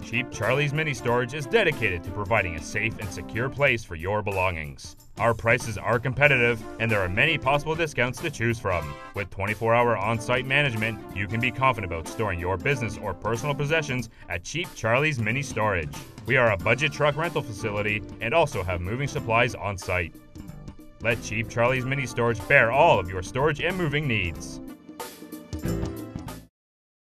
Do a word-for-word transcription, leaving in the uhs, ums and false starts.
Cheap Charlie's Mini Storage is dedicated to providing a safe and secure place for your belongings. Our prices are competitive, and there are many possible discounts to choose from. With twenty-four hour on-site management, you can be confident about storing your business or personal possessions at Cheap Charlie's Mini Storage. We are a budget truck rental facility and also have moving supplies on site. Let Cheap Charlie's Mini Storage bear all of your storage and moving needs.